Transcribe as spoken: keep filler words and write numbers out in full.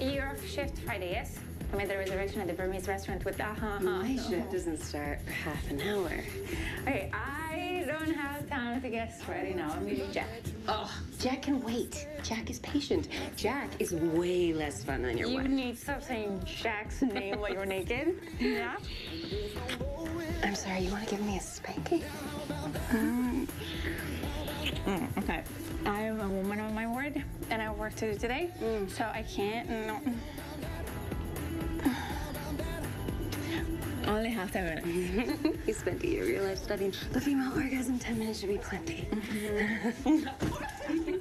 You're off shift Friday, yes? I made the reservation at the Burmese restaurant with the uh-huh. My shift doesn't start for half an hour. Okay, I don't have time to get ready now. I'm meeting Jack. Oh, Jack can wait. Jack is patient. Jack is way less fun than your You wife. need to stop saying Jack's name while you're naked. Yeah? I'm sorry, you want to give me a spanking? Mm. Mm, okay. I am a woman of my word, and I have work to do today, mm. so I can't. No. Only half ten minutes. You spent a year of your life studying the female orgasm. Ten minutes should be plenty. Mm-hmm.